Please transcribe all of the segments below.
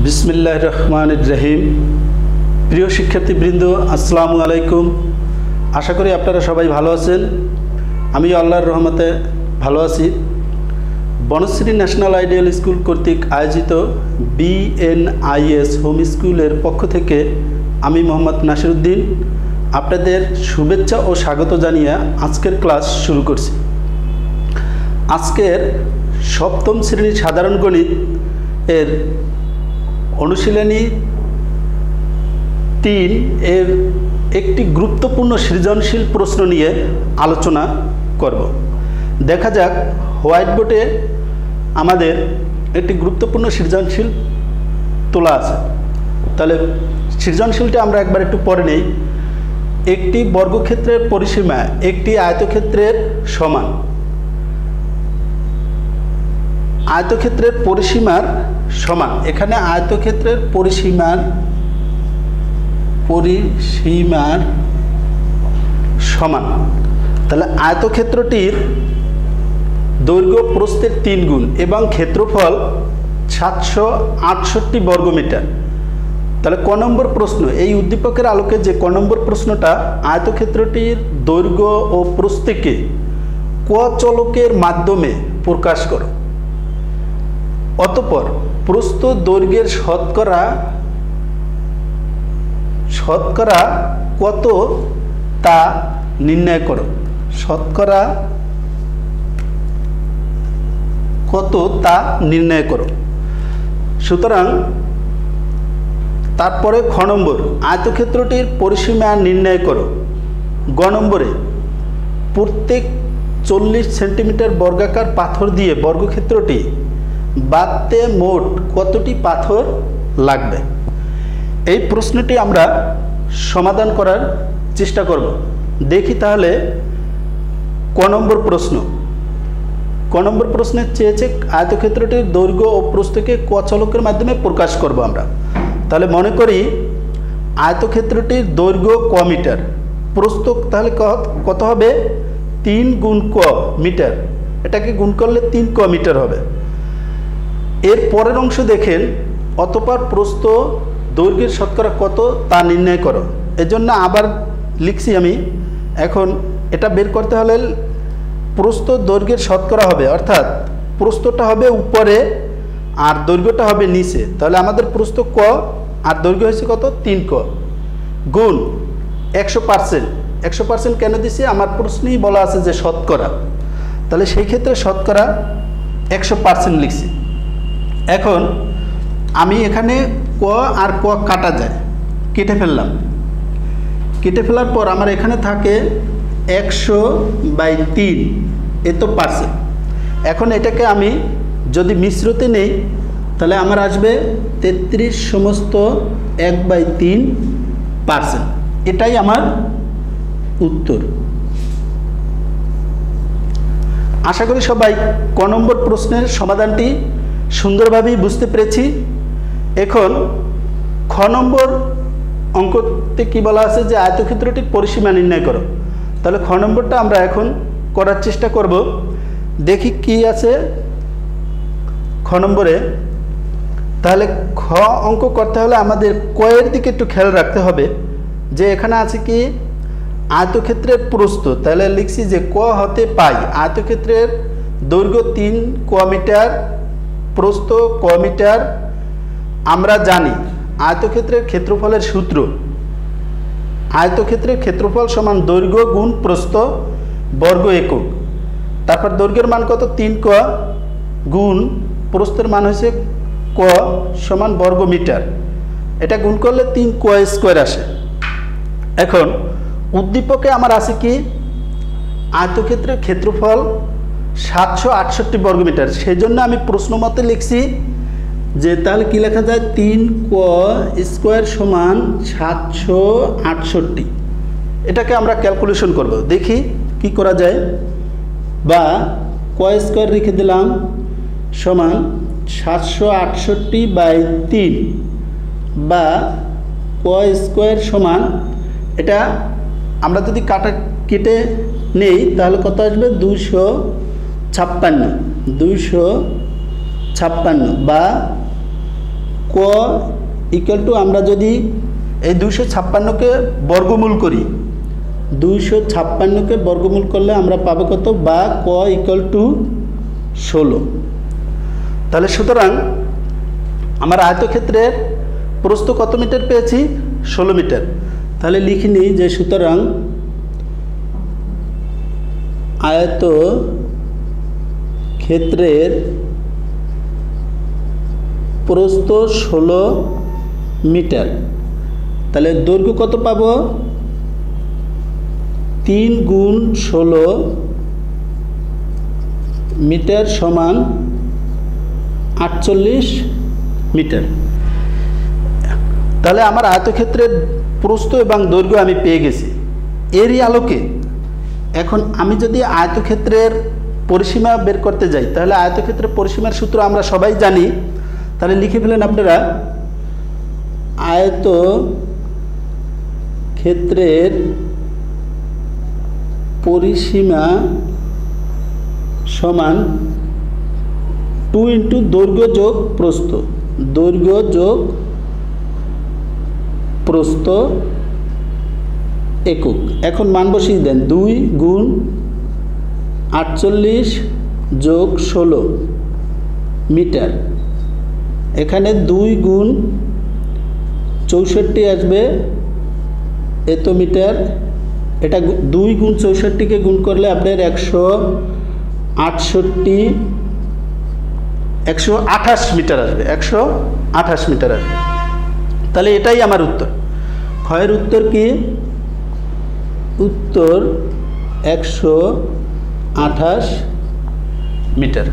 বিসমিল্লাহির রহমানির রহিম। প্রিয় শিক্ষার্থীবৃন্দ, আসসালামু আলাইকুম। আশা করি আপনারা সবাই ভালো আছেন। আমি আল্লাহর রহমতে ভালো আছি। বনশ্রী ন্যাশনাল আইডিয়াল স্কুল কর্তৃক আয়োজিত BNIS হোম স্কুলের পক্ষ থেকে আমি মোহাম্মদ নাসিরউদ্দিন আপনাদের শুভেচ্ছা ও স্বাগত জানিয়ে আজকের ক্লাস শুরু করছি। আজকের সপ্তম শ্রেণীর সাধারণ গণিত এর অনুশীলনী 3 এর একটি গুরুত্বপূর্ণ সৃজনশীল প্রশ্ন নিয়ে আলোচনা করব। দেখা যাক, হোয়াইট বোর্ডে আমাদের একটি গুরুত্বপূর্ণ সৃজনশীল তোলা আছে। তাহলে সৃজনশীলটা আমরা একবার একটু পড়ে নেই। একটি বর্গক্ষেত্রের পরিসীমা একটি আয়তক্ষেত্রের সমান। আয়তক্ষেত্রের পরিসীমার সমান, এখানে আয়তক্ষেত্রের পরিসীমার সমান। তাহলে আয়তক্ষেত্রটির দৈর্ঘ্য প্রস্থের 3 গুণ এবং ক্ষেত্রফল 768 বর্গমিটার। তাহলে ক নম্বর প্রশ্ন, এই উদ্দীপকের আলোকে যে ক নম্বর প্রশ্নটা, আয়তক্ষেত্রটির দৈর্ঘ্য ও প্রস্থকে ক চলকের মাধ্যমে প্রকাশ করো। অতঃপর প্রস্থ দৈর্ঘ্যের শতকরা কত তা নির্ণয় করো। শতকরা কত তা নির্ণয় করো। সুতরাং তারপরে খ নম্বর, আয়তক্ষেত্রটির পরিসীমা নির্ণয় করো। গ নম্বরে, প্রত্যেক 40 সেন্টিমিটার বর্গাকার পাথর দিয়ে বর্গক্ষেত্রটি বাঁধতে মোট কতটি পাথর লাগবে। এই প্রশ্নটি আমরা সমাধান করার চেষ্টা করব। দেখি তাহলে ক নম্বর প্রশ্ন। ক নম্বর প্রশ্নে চেয়েছে আয়তক্ষেত্রটির দৈর্ঘ্য ও প্রস্থকে ক চলকের মাধ্যমে প্রকাশ করব আমরা। তাহলে মনে করি আয়তক্ষেত্রটির দৈর্ঘ্য ক মিটার, প্রস্থ তাহলে কত হবে 3 গুণ ক মিটার। এটাকে গুণ করলে 3 ক মিটার হবে। এর পরের অংশ দেখেন, অতঃপর প্রস্থ দৈর্ঘ্যের শতকরা কত তা নির্ণয় করো। এজন্য আবার লিখছি আমি। এখন এটা বের করতে হলে প্রস্থ দৈর্ঘ্যের শতকরা হবে, অর্থাৎ প্রস্থটা হবে উপরে আর দৈর্ঘ্যটা হবে নিচে। তাহলে আমাদের প্রস্থ ক আর দৈর্ঘ্য হয়েছে কত 3 ক, গুণ 100%। 100% কেন দিছি, আমার প্রশ্নেই বলা আছে যে শতকরা। তাহলে সেই ক্ষেত্রে শতকরা 100% লিখছি। এখন আমি এখানে ক আর ক কাটা যায়, কেটে ফেললাম। কেটে ফেলার পর আমার এখানে থাকে 100/3, এ তো পার্সেন্ট। এখন এটাকে আমি যদি মিশ্রতে নেই তাহলে আমার আসবে 33/1/3%। এটাই আমার উত্তর। আশা করি সবাই ক নম্বর প্রশ্নের সমাধানটি সুন্দরভাবেই বুঝতে পেরেছি। এখন খ নম্বর অঙ্কতে কি বলা আছে যে আয়তক্ষেত্রটির পরিসীমা নির্ণয় করো। তাহলে খ নম্বরটা আমরা এখন করার চেষ্টা করব। দেখি কি আছে খ নম্বরে। তাহলে খ অঙ্ক করতে হলে আমাদের ক এর দিকে একটু খেয়াল রাখতে হবে যে এখানে আছে কি আয়তক্ষেত্রের প্রস্থ। তাহলে লিখছি যে ক হতে পাই আয়তক্ষেত্রের দৈর্ঘ্য 3 ক মিটার, প্রস্থ ক মিটার। আমরা জানি আয়তক্ষেত্রের ক্ষেত্রফলের সূত্র, আয়তক্ষেত্রের ক্ষেত্রফল সমান দৈর্ঘ্য গুণ প্রস্থ বর্গ একক। তারপর দৈর্ঘ্যের মান কত 3 ক, গুণ প্রস্থের মান হয়েছে ক সমান বর্গ মিটার। এটা গুণ করলে 3 ক স্কোয়ার আসে। এখন উদ্দীপকে আমার আছে কি আয়তক্ষেত্রের ক্ষেত্রফল 768 বর্গমিটার। সেই জন্য আমি প্রশ্ন মতে লিখছি যে তাহলে কি লেখা যায় 3 ক স্কোয়ার সমান 768। এটাকে আমরা ক্যালকুলেশন করব, দেখি কি করা যায়। বা ক স্কোয়ার রেখে দিলাম সমান 768/3 বা ক স্কোয়ার সমান, এটা আমরা যদি কেটে নেই তাহলে কত আসবে 256 বা ক ইকুয়াল টু আমরা যদি এই 256কে বর্গমূল করি, 256কে বর্গমূল করলে আমরা পাবো কত, বা ক ইকুয়াল টু 16। তাহলে সুতরাং আমার আয়তক্ষেত্রের প্রস্থ কত মিটার পেয়েছি, 16 মিটার। তাহলে লিখে নিই যে সুতরাং আয়তক্ষেত্রের প্রস্থ 16 মিটার। তাহলে দৈর্ঘ্য কত পাবো, 3 গুণ 16 মিটার সমান 48 মিটার। তাহলে আমার আয়তক্ষেত্রের প্রস্থ এবং দৈর্ঘ্য আমি পেয়ে গেছি। এরই আলোকে এখন আমি যদি আয়তক্ষেত্রের পরিসীমা বের করতে যাই, তাহলে আয়তক্ষেত্রের পরিসীমার সূত্র আমরা সবাই জানি। তাহলে লিখে ফেলেন আপনারা, আয়তক্ষেত্রের পরিসীমা সমান 2 ইন্টু দৈর্ঘ্য যোগ প্রস্থ, দৈর্ঘ্য যোগ প্রস্থ একক। এখন মান বসিয়ে দেন, 2 গুণ 48 যোগ 16 মিটার। এখানে 2 গুণ 64 আসবে এত মিটার। এটা 2 গুণ 64কে গুণ করলে আপনার 128 মিটার আসবে, 128 মিটার আসবে। তাহলে এটাই আমার উত্তর। ক্ষয়ের উত্তর কি, উত্তর 128 মিটার।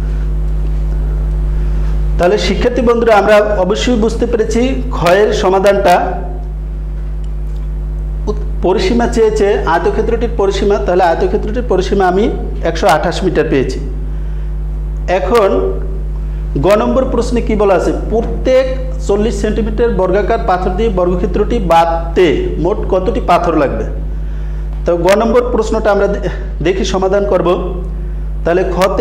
তাহলে শিক্ষার্থী বন্ধুরা আমরা অবশ্যই বুঝতে পেরেছি ক্ষয়ের সমাধানটা। পরিসীমা চেয়েছে আয়তক্ষেত্রটির পরিসীমা, তাহলে আয়তক্ষেত্রটির পরিসীমা আমি 128 মিটার পেয়েছি। এখন গ নম্বর প্রশ্নে কি বলা আছে, প্রত্যেক 40 সেন্টিমিটার বর্গাকার পাথর দিয়ে বর্গক্ষেত্রটি বাঁধতে মোট কতটি পাথর লাগবে। তো গ নম্বর প্রশ্নটা আমরা দেখি সমাধান করব। তাহলে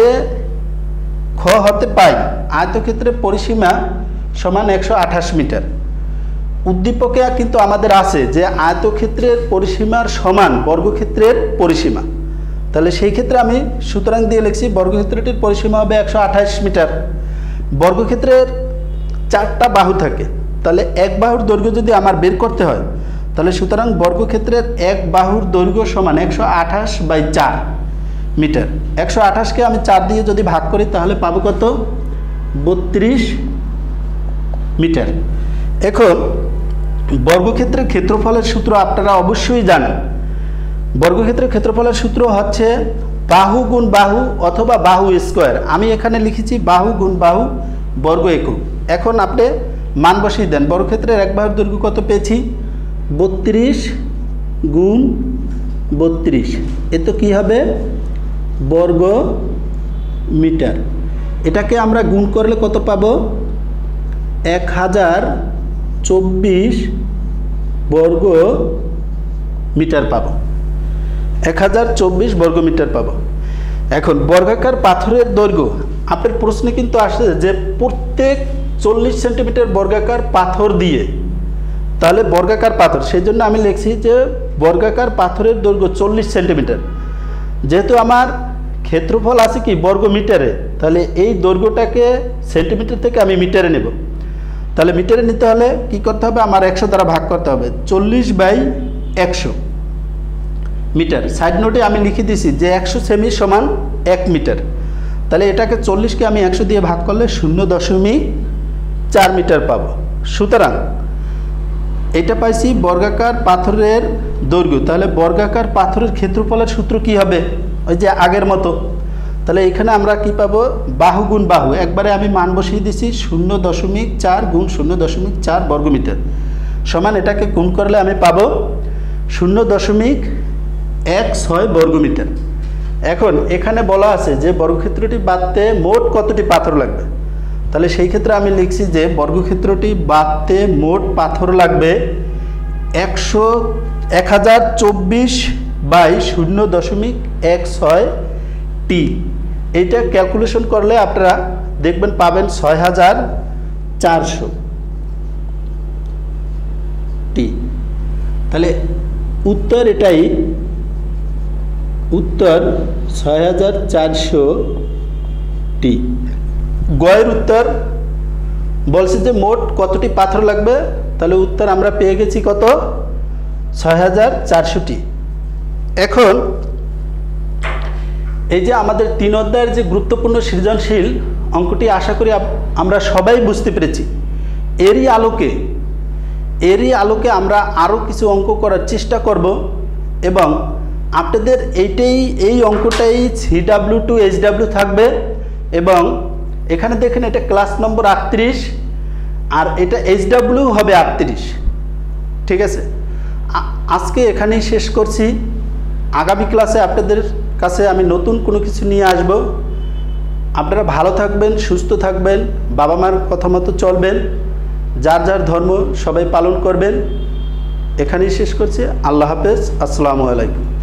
খ হতে পাই আয়তক্ষেত্রের পরিসীমা সমান 128 মিটার। উদ্দীপকে কিন্তু আমাদের আছে যে আয়তক্ষেত্রের পরিসীমার সমান বর্গক্ষেত্রের পরিসীমা। তাহলে সেই ক্ষেত্রে আমি সুতরাং দিয়ে লিখছি বর্গক্ষেত্রটির পরিসীমা হবে 128 মিটার। বর্গক্ষেত্রের 4টা বাহু থাকে, তাহলে এক বাহুর দৈর্ঘ্য যদি আমার বের করতে হয়, তাহলে সুতরাং বর্গক্ষেত্রের এক বাহুর দৈর্ঘ্য সমান 128/4 মিটার। 128কে আমি 4 দিয়ে যদি ভাগ করি তাহলে পাবো কত, 32 মিটার। এখন বর্গক্ষেত্রের ক্ষেত্রফলের সূত্র আপনারা অবশ্যই জানেন। বর্গক্ষেত্রের ক্ষেত্রফলের সূত্র হচ্ছে বাহু গুণ বাহু অথবা বাহু স্কোয়ার। আমি এখানে লিখেছি বাহু গুণ বাহু বর্গ একক। এখন আপনি মান বসিয়ে দেন, বর্গক্ষেত্রের এক বাহুর দৈর্ঘ্য কত পেয়েছি, 32 গুণ 32, এ তো কী হবে, বর্গ মিটার। এটাকে আমরা গুণ করলে কত পাবো, 1024 বর্গ মিটার পাবো, 1024 বর্গ মিটার পাবো। এখন বর্গাকার পাথরের দৈর্ঘ্য আপনার প্রশ্নে কিন্তু আসছে যে প্রত্যেক 40 সেন্টিমিটার বর্গাকার পাথর দিয়ে, তাহলে বর্গাকার পাথর, সেই জন্য আমি লিখছি যে বর্গাকার পাথরের দৈর্ঘ্য 40 সেন্টিমিটার। যেহেতু আমার ক্ষেত্রফল আছে কি বর্গ মিটারে, তাহলে এই দৈর্ঘ্যটাকে সেন্টিমিটার থেকে আমি মিটারে নেব। তাহলে মিটারে নিতে হলে কি করতে হবে, আমার 100 দ্বারা ভাগ করতে হবে, 40/100 মিটার। সাইড নোটে আমি লিখে দিছি যে 100 সেমি সমান 1 মিটার। তাহলে এটাকে 40কে আমি 100 দিয়ে ভাগ করলে 0.4 মিটার পাবো। সুতরাং এটা পাইছি বর্গাকার পাথরের দৈর্ঘ্য। তাহলে বর্গাকার পাথরের ক্ষেত্রফলের সূত্র কি হবে, ওই যে আগের মতো। তাহলে এখানে আমরা কি পাবো, বাহু গুণ বাহু, একবারে আমি মান বসিয়ে দিছি 0.4 গুণ 0.4 বর্গমিটার সমান, এটাকে গুণ করলে আমি পাবো 0.16 বর্গমিটার। এখন এখানে বলা আছে যে বর্গক্ষেত্রটি বাঁধতে মোট কতটি পাথর লাগবে। তাহলে সেই ক্ষেত্রে আমি লিখছি যে বর্গক্ষেত্রটি বাঁধতে মোট পাথর লাগবে 1024/0.16টি। এইটা ক্যালকুলেশন করলে আপনারা দেখবেন পাবেন 6400। টি। তাহলে উত্তর এটাই, উত্তর 6400 টি। গয়ের উত্তর বলছে যে মোট কতটি পাথর লাগবে, তাহলে উত্তর আমরা পেয়ে গেছি কত, 6400 টি। এখন এই যে আমাদের 3 অধ্যায়ের যে গুরুত্বপূর্ণ সৃজনশীল অঙ্কটি আশা করি আমরা সবাই বুঝতে পেরেছি। এরই আলোকে আমরা আরও কিছু অঙ্ক করার চেষ্টা করব এবং আপনাদের এই অঙ্কটাই CW টু HW থাকবে এবং এখানে দেখেন এটা ক্লাস নম্বর 38 আর এটা HW হবে 38। ঠিক আছে, আজকে এখানেই শেষ করছি। আগামী ক্লাসে আপনাদের কাছে আমি নতুন কোনো কিছু নিয়ে আসব। আপনারা ভালো থাকবেন, সুস্থ থাকবেন, বাবা মার কথা মতো চলবেন, যার যার ধর্ম সবাই পালন করবেন। এখানেই শেষ করছি। আল্লাহ হাফেজ, আসসালামু আলাইকুম।